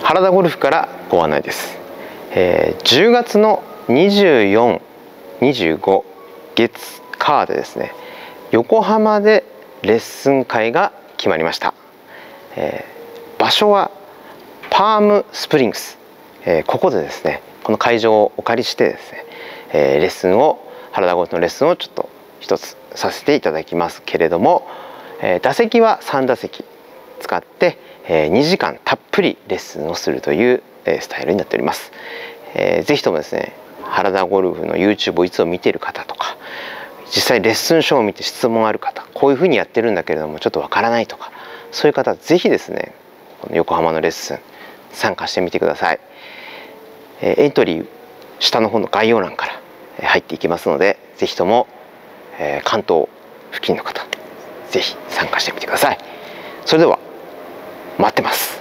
原田ゴルフからご案内です。10月の24、25月火でですね、横浜でレッスン会が決まりました。場所はパームスプリングス、ここでですね、この会場をお借りしてですね、レッスンを原田ゴルフのレッスンをちょっと一つさせていただきますけれども、打席は3打席使って2時間たっぷりレッスンをするというスタイルになっております。ぜひともですね、原田ゴルフの YouTube をいつも見ている方とか、実際レッスン書を見て質問ある方、こういうふうにやってるんだけれどもちょっとわからないとか、そういう方はぜひですね、この横浜のレッスン参加してみてください。エントリー下の方の概要欄から入っていきますので、ぜひとも関東付近の方ぜひ参加してみてください。それでは待ってます。